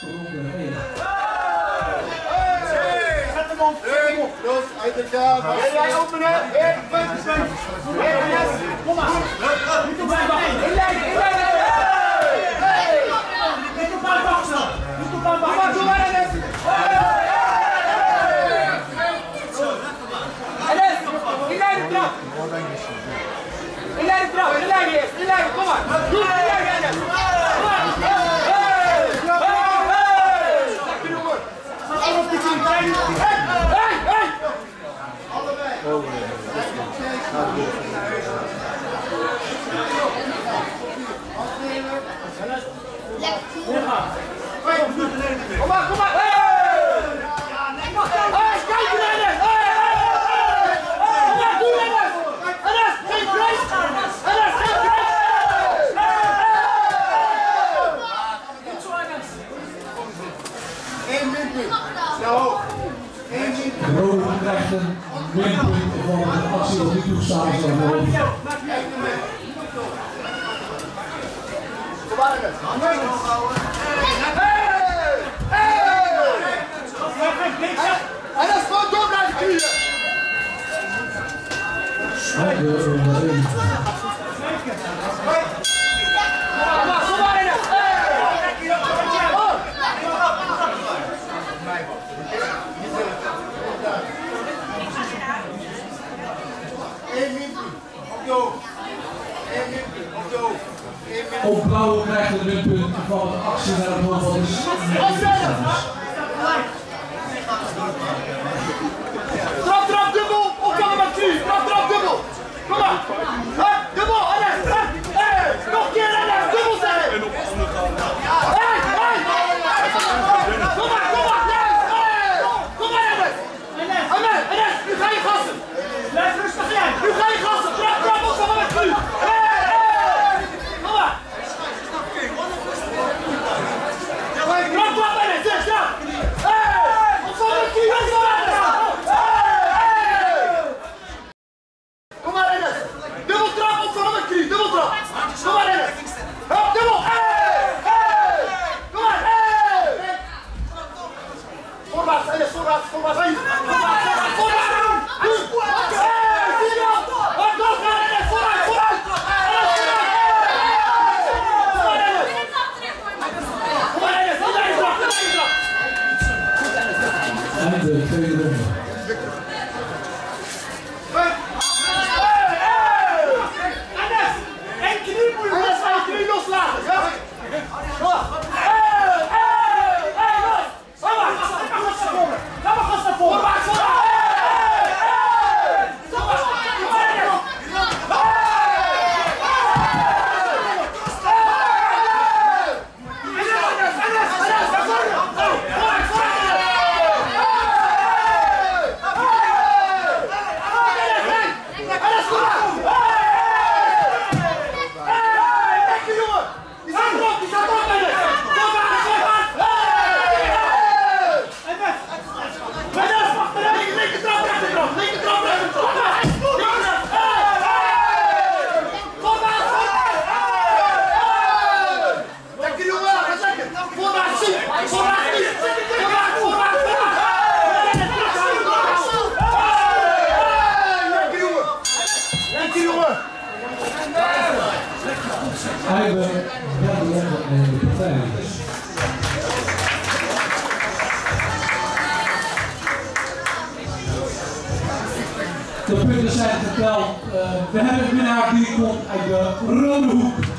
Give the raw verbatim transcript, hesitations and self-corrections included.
Zet hem op. Los, uit elkaar. Wil jij openen? één, twee, kom maar. Niet op mijn wachten. Inleiden, inleiden. Niet op mijn wachten. Niet op mijn wachten. Doe maar, Enes. Enes, inleiden trap. Inleiden trap, inleiden eerst. Inleiden, kom maar. Doe het, inleiden, Enes. Kom maar. Lekker jongen. Allemaal op die team. Hey, hey. Allebei. Kom maar, kom maar! Hey! Hey, kijk er naar Enes! Hey! Kom maar, doe Enes! Enes, geen vrees! Enes, geen vrees! Niet zo Enes! Eén winpunt. Zo. Eén winpunt. De Rode krijgt een winpunt voor de actie op die toestaan. Kom maar Enes! En dat is gewoon door blijven knieën! Kom maar, kom maar Enes! Eén minpunt, op je hoofd. Eén minpunt, op je hoofd. Op blauwe krijgt een winpunt van de actie naar het hoofd van de Trap, trap, dubbel! Opvallen met knie! Trap, trap, dubbel! Kom maar! Hup, dubbel! Enes! Hey! Nog een keer Enes! Dubbel zijn! Hey! Hey! Kom maar, kom maar! Hey! Kom maar Enes! Enes! Enes! Nu ga je gassen! Blijf rustig in! Nu ga je gassen! Trap, trap! Opvallen met knie! Hey! Hey! Kom maar! Trap, trap Enes! Yes, ja! Hey! Opvallen met knie! Opvallen Enes! Kom maar Enes! Dubbel trap, opvallen met knie, dubbel trap! Kom maar Enes! Hup, dubbel! Hey! Hey! Kom maar! Hey! Voorwaarts Enes, voorwaarts, voorwaarts! Voorwaarts, voorwaarts, voorwaarts! Hey! Zie je wel? Hop, doorgaan Enes! Vooruit, vooruit! Enes, vooruit! Kom maar Enes! Kom maar Enes! Kom maar Enes! Kom maar Enes! en de tweede ronde. Loslaten! Ja? Kom maar! Hey! Hey! Hey! Los! Kom maar! Ga maar gas naar voren! Ga maar gas naar voren! Voorwaarts! Voorwaarts! Hey! Hey! Kom maar! Kom maar! Hey! Enes! Enes! Enes! Naar voren! Vooruit! Vooruit! Enes! Kom maar! Hij wil derde ronde en de partij. De punten zijn geteld. Uh, we hebben een winnaar die komt uit de rode hoek.